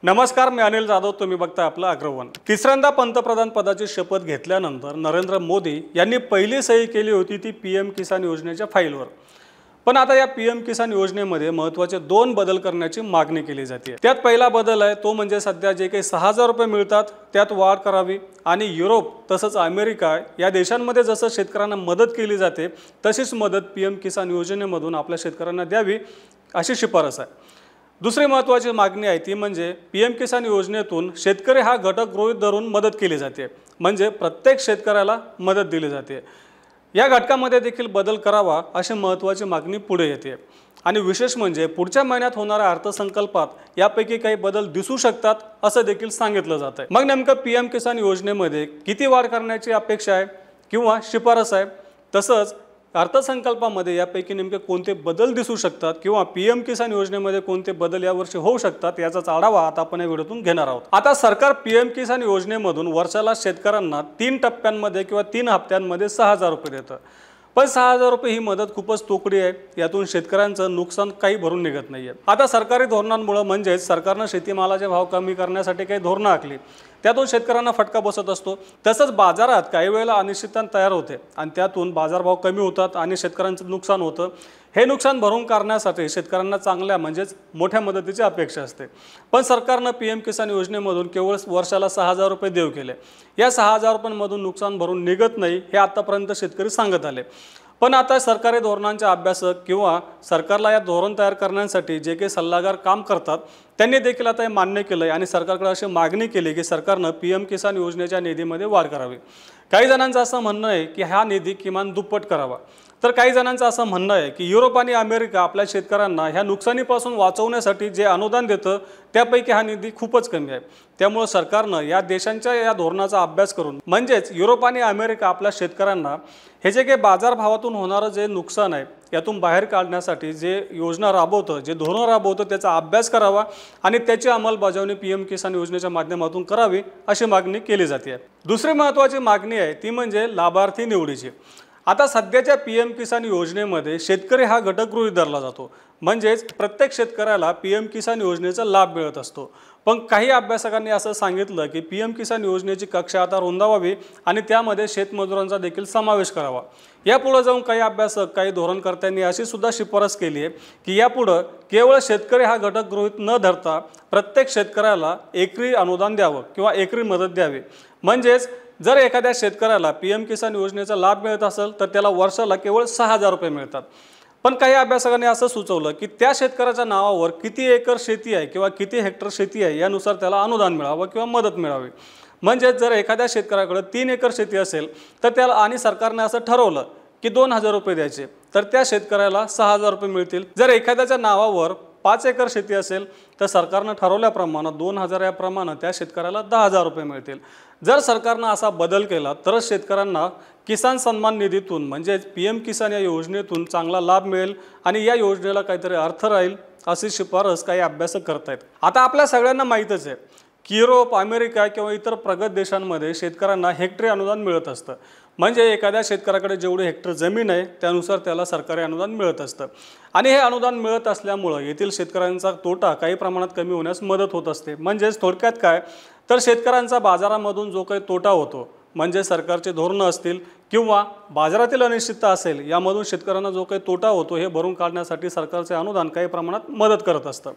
नमस्कार, मी अनिल जाधव. तुम्ही बघता आपला अग्रवन. तिसऱ्यांदा पंतप्रधान पदाची शपथ घेतल्यानंतर नरेंद्र मोदी यांनी पहिली सही केली होती ती पीएम किसान योजनेच्या फाईलवर. पण आता या पीएम किसान योजनेमध्ये महत्त्वाचे 2 बदल करण्याची मागणी केली जाते. त्यात पहिला बदल आहे तो म्हणजे सध्या जे काही 6000 रुपये मिळतात त्यात वाढ करावी आणि युरोप तसंच अमेरिका या देशांमध्ये जसं शेतकऱ्यांना मदत केली जाते तशीच मदत पीएम किसान योजनेमधून आपल्या शेतकऱ्यांना द्यावी अशी शिफारस आहे. दुसरी महत्त्वाची मागणी आहे ती म्हणजे पीएम किसान योजनेतून शेतकरी हा घटक गृहीत धरून मदत केली जाते, म्हणजे प्रत्येक शेतकऱ्याला मदत दिली जाते. या घटकामध्ये देखील बदल करावा अशी महत्त्वाची मागणी पुढे येते. आणि विशेष म्हणजे पुढच्या महिन्यात होणाऱ्या अर्थसंकल्पात यापैकी काही बदल दिसू शकतात असं देखील सांगितलं जात आहे. मग नेमकं पीएम किसान योजनेमध्ये किती वाढ करण्याची अपेक्षा आहे किंवा शिफारस आहे, तसंच अर्थसंकल्पामध्ये यापैकी नेमके कोणते बदल दिसू शकतात किंवा पीएम किसान योजनेमध्ये कोणते बदल यावर्षी होऊ शकतात याचाच आढावा आता आपण या व्हिडिओतून घेणार आहोत. आता सरकार पीएम किसान योजनेमधून वर्षाला शेतकऱ्यांना 3 टप्प्यांमध्ये किंवा 3 हप्त्यांमध्ये 6000 रुपये देतं. पण 6000 रुपये ही मदत खूपच तोकडी आहे. यातून शेतकऱ्यांचं नुकसान काही भरून निघत नाहीये. आता सरकारी धोरणांमुळे म्हणजेच सरकारनं शेतीमालाचे भाव कमी करण्यासाठी काही धोरणं आखली, त्यातून शेतकऱ्यांना फटका बसत असतो. तसंच बाजारात काही वेळेला अनिश्चितता तयार होते आणि त्यातून बाजारभाव कमी होतात आणि शेतकऱ्यांचं नुकसान होतं. हे नुकसान भरून काढण्यासाठी शेतकऱ्यांना चांगल्या म्हणजेच मोठ्या मदतीची अपेक्षा असते. पण सरकारनं पीएम किसान योजनेमधून केवळ वर्षाला 6000 रुपये देऊ केले. या 6000 रुपयांमधून नुकसान भरून निघत नाही हे आतापर्यंत शेतकरी सांगत आले. पण आता सरकारी धोरणांचे अभ्यासक किंवा सरकारला या धोरण तयार करण्यासाठी जे काही सल्लागार काम करतात त्यांनी देखील आता हे मान्य केलं आहे आणि सरकारकडे अशी मागणी केली की सरकारनं पीएम किसान योजनेच्या निधीमध्ये वाढ करावी. काही जणांचं असं म्हणणं आहे की हा निधी किमान दुप्पट करावा, तर काही जणांचं असं म्हणणं आहे की युरोप आणि अमेरिका आपल्या शेतकऱ्यांना ह्या नुकसानीपासून वाचवण्यासाठी जे अनुदान देतं त्यापैकी हा निधी खूपच कमी आहे. त्यामुळे सरकारनं या देशांच्या या धोरणाचा अभ्यास करून म्हणजेच युरोप आणि अमेरिका आपल्या शेतकऱ्यांना हे जे काही बाजारभावातून होणारं जे नुकसान आहे यातून बाहेर काढण्यासाठी जे योजना राबवतं, जे धोरण राबवतं त्याचा अभ्यास करावा आणि त्याची अंमलबजावणी पीएम किसान योजनेच्या माध्यमातून करावी अशी मागणी केली जाते. दुसरी महत्त्वाची मागणी आहे ती म्हणजे लाभार्थी निवडीची. आता सध्याच्या पीएम किसान योजनेमध्ये शेतकरी हा घटक गृहीत धरला जातो, म्हणजेच प्रत्येक शेतकऱ्याला पीएम किसान योजनेचा लाभ मिळत असतो. पण काही अभ्यासकांनी असं सांगितलं की पीएम किसान योजनेची कक्षा आता रुंदावावी आणि त्यामध्ये शेतमजुरांचा देखील समावेश करावा. यापुढे जाऊन काही अभ्यासक, काही धोरणकर्त्यांनी अशी सुद्धा शिफारस केली आहे की यापुढं केवळ शेतकरी हा घटक गृहीत न धरता प्रत्येक शेतकऱ्याला एकरी अनुदान द्यावं किंवा एकरी मदत द्यावी. म्हणजेच जर एखाद्या शेतकऱ्याला पीएम किसान योजनेचा लाभ मिळत असेल तर त्याला वर्षाला केवळ 6000 रुपये मिळतात. पण काही अभ्यासकांनी असं सुचवलं की त्या शेतकऱ्याच्या नावावर किती एकर शेती आहे किंवा किती हेक्टर शेती आहे यानुसार त्याला अनुदान मिळावं किंवा मदत मिळावी. म्हणजेच जर एखाद्या शेतकऱ्याकडे 3 एकर शेती असेल तर त्याला आणि सरकारने असं ठरवलं की 2000 रुपये द्यायचे तर त्या शेतकऱ्याला 6000 रुपये मिळतील. जर एखाद्याच्या नावावर 5 एकर शेती असेल तर सरकारनं ठरवल्याप्रमाणे 2000 याप्रमाणे त्या शेतकऱ्याला 10000 रुपये मिळतील. जर सरकारनं असा बदल केला तरच शेतकऱ्यांना किसान सन्मान निधीतून म्हणजेच पीएम किसान या योजनेतून चांगला लाभ मिळेल आणि या योजनेला काहीतरी अर्थ राहील अशी शिफारस काही अभ्यासक करतायत. आता आपल्या सगळ्यांना माहीतच आहे की युरोप, अमेरिका किंवा इतर प्रगत देशांमध्ये शेतकऱ्यांना हेक्टरी अनुदान मिळत असतं. म्हणजे एखाद्या शेतकऱ्याकडे जेवढी हेक्टर जमीन आहे त्यानुसार त्याला सरकारी अनुदान मिळत असतं आणि हे अनुदान मिळत असल्यामुळं येथील शेतकऱ्यांचा तोटा काही प्रमाणात कमी होण्यास मदत होत असते. म्हणजेच थोडक्यात काय तर शेतकऱ्यांचा बाजारामधून जो काही तोटा होतो म्हणजे सरकारचे धोरणं असतील किंवा बाजारातील अनिश्चितता असेल यामधून शेतकऱ्यांना जो काही तोटा होतो हे भरून काढण्यासाठी सरकारचे अनुदान काही प्रमाणात मदत करत असतं.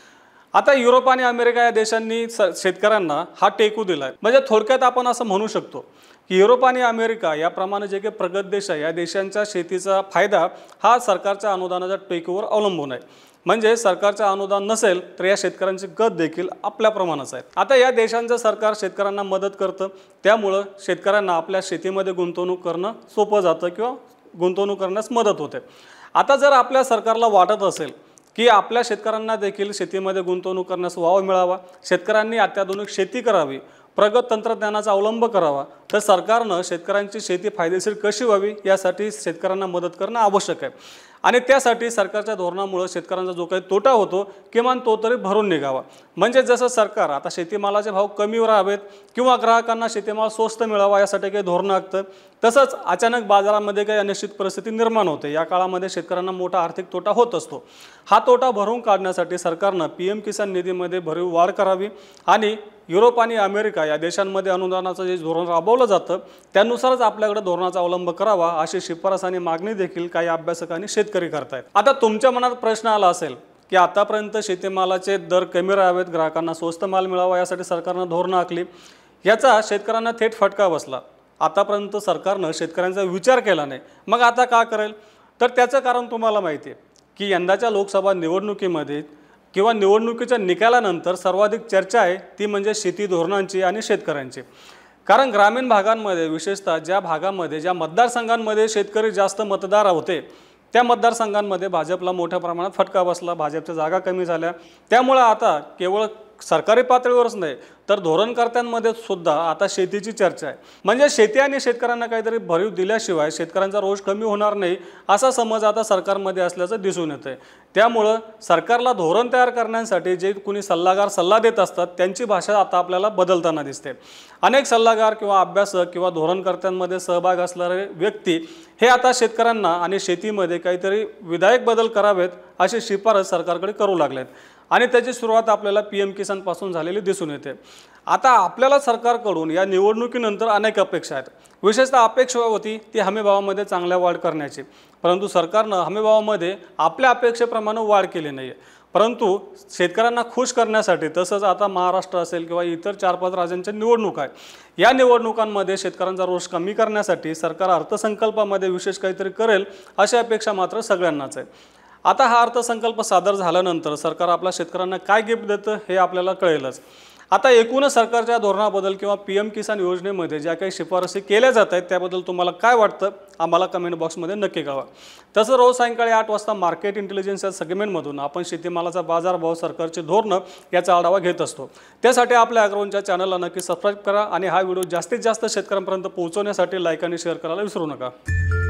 आता युरोप आणि अमेरिका या देशांनी शेतकऱ्यांना हा टेकू दिला आहे. म्हणजे थोडक्यात आपण असं म्हणू शकतो की युरोप आणि अमेरिका याप्रमाणे जे काही प्रगत देश आहे या देशांच्या शेतीचा फायदा हा सरकारच्या अनुदानाच्या टेकूवर अवलंबून आहे. म्हणजे सरकारचं अनुदान नसेल तर या शेतकऱ्यांची गत देखील आपल्याप्रमाणेच आहे. आता या देशांचं सरकार शेतकऱ्यांना मदत करतं, त्यामुळं शेतकऱ्यांना आपल्या शेतीमध्ये गुंतवणूक करणं सोपं जातं किंवा गुंतवणूक करण्यास मदत होते. आता जर आपल्या सरकारला वाटत असेल की आपल्या शेतकऱ्यांना देखील शेतीमध्ये गुंतवणूक करण्यास वाव मिळावा, शेतकऱ्यांनी अत्याधुनिक शेती करावी, प्रगत तंत्रज्ञानाचा अवलंब करावा, तर सरकारनं शेतकऱ्यांची शेती फायदेशीर कशी व्हावी यासाठी शेतकऱ्यांना मदत करणं आवश्यक आहे. आणि त्यासाठी सरकारच्या धोरणामुळे शेतकऱ्यांचा जो काही तोटा होतो किमान तो तरी भरून निघावा। म्हणजे जसं सरकार आता शेतीमालाचे भाव कमी राहावेत किंवा ग्राहकांना शेतीमाल स्वस्त मिळावा यासाठी काही धोरणं आखतं, तसंच अचानक बाजारामध्ये काही अनिश्चित परिस्थिती निर्माण होते। या काळामध्ये शेतकऱ्यांना मोठा आर्थिक तोटा होत असतो। हा तोटा भरून काढण्यासाठी सरकारनं PM किसान निधीमध्ये भरीव वाढ करावी आणि युरोप आणि अमेरिका या देशांमध्ये अनुदानाचं जे धोरण राबवलं जातं त्यानुसारच आपल्याकडे धोरणाचा अवलंब करावा अशी शिफारस आणि मागणी देखील काही अभ्यासकांनी शेतकरी करतायत। आता तुमच्या मनात प्रश्न आला असेल की आतापर्यंत शेतीमालाचे दर कमी राहावेत, ग्राहकांना स्वस्त माल मिळावा यासाठी सरकारनं धोरणं आखली, याचा शेतकऱ्यांना थेट फटका बसला। आतापर्यंत सरकारनं शेतकऱ्यांचा विचार केला नाही, मग आता का करेल? तर त्याचं कारण तुम्हाला माहिती आहे की यंदाच्या लोकसभा निवडणुकीमध्ये किंवा निवडणुकीच्या निकालानंतर सर्वाधिक चर्चा आहे ती म्हणजे शेती धोरणांची आणि शेतकऱ्यांची। कारण ग्रामीण भागांमध्ये विशेषतः ज्या भागामध्ये ज्या मतदारसंघांमध्ये शेतकरी जास्त मतदार होते त्या मतदारसंघांमध्ये भाजपला मोठ्या प्रमाणात फटका बसला, भाजपच्या जागा कमी झाल्या। त्यामुळे आता केवळ सरकारी पातळीवरच नाही तर धोरणकर्त्यांमध्ये सुद्धा आता शेतीची चर्चा आहे। म्हणजे शेती आणि शेतकऱ्यांना काहीतरी भरीव दिल्याशिवाय शेतकऱ्यांचा रोष कमी होणार नाही असा समज आता सरकारमध्ये असल्याचं दिसून येतंय। त्यामुळे सरकारला धोरण तयार करण्यासाठी जे कोणी सल्लागार सल्ला देत असतात त्यांची भाषा आता आपल्याला बदलताना दिसते। अनेक सल्लागार किंवा अभ्यासक किंवा धोरणकर्त्यांमध्ये सहभाग असणारे व्यक्ती हे आता शेतकऱ्यांना आणि शेतीमध्ये काहीतरी विधायक बदल करावेत अशी शिफारस सरकारकडे करू लागलेत आणि त्याची सुरुवात आपल्याला PM किसान पासून झालेली दिसून येते। आता आपल्याला सरकारकडून या निवडणुकीनंतर अनेक अपेक्षा आहेत। विशेषतः अपेक्षा होती ती हमीभावामध्ये चांगल्या वाढ करण्याची, परंतु सरकारनं हमीभावामध्ये आपल्या अपेक्षेप्रमाणे वाढ केली नाही आहे। परंतु शेतकऱ्यांना खुश करण्यासाठी तसंच आता महाराष्ट्र असेल किंवा इतर 4-5 राज्यांच्या निवडणुका आहेत, या निवडणुकांमध्ये शेतकऱ्यांचा रोष कमी करण्यासाठी सरकार अर्थसंकल्पामध्ये विशेष काहीतरी करेल अशी अपेक्षा मात्र सगळ्यांनाच आहे। आता हा अर्थसंकल्प सादर झाल्यानंतर सरकार आपल्या शेतकऱ्यांना काय गिफ्ट देतं हे आपल्याला कळेलच। आता एकूणच सरकारच्या धोरणाबद्दल किंवा PM किसान योजनेमध्ये ज्या काही शिफारसी केल्या जात आहेत त्याबद्दल तुम्हाला काय वाटतं आम्हाला कमेंट बॉक्समध्ये नक्की कळवा। तसं रोज सायंकाळी 8 वाजता मार्केट इंटेलिजन्स या सेगमेंटमधून आपण शेतीमालाचा बाजारभाव, सरकारचे धोरणं याचा आढावा घेत असतो। त्यासाठी आपल्या अॅग्रोवनच्या चॅनलला नक्की सबस्क्राईब करा आणि हा व्हिडिओ जास्तीत जास्त शेतकऱ्यांपर्यंत पोहोचवण्यासाठी लाईक आणि शेअर करायला विसरू नका।